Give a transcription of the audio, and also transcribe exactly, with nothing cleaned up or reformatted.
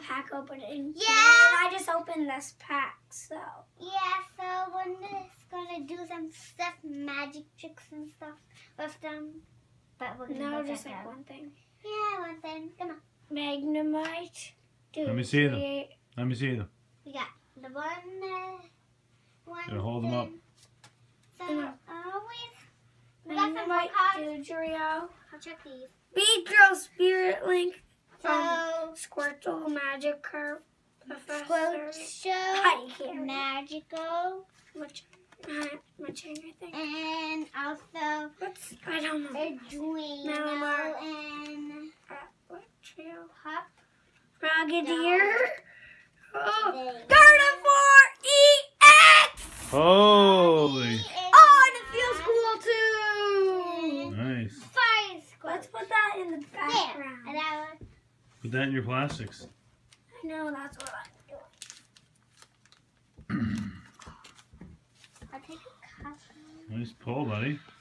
pack opening. Yeah. And I just opened this pack, so. Yeah, so we're just gonna do some stuff, magic tricks and stuff with them. But we're gonna No, go just check like out. one thing. Yeah, one thing. Come on. Magnemite. Dude, Let me see them. create- Let me see them. We got the one, uh, one. Here, hold them up. So, Mm. always. We got some more Magnemite, cards. Dugtrio. I'll check these. Beedrill, Spirit Link. So, Um, Squirtle, Magic Curve, Professor. Squirtle, I can't read. Magical, Which, uh, Machine, I think. and also What's, I don't know. Edwino Malamar. and Uh, what trio? Hop. Frogadier. Oh, They- Gardevoir E X! Holy. Oh, and it feels cool too! Nice. Fire Squirtle. Let's put that in the There. background. And that one. Put that in your plastics. I know, that's what I'm doing. I'll take a cup. Nice pull, buddy.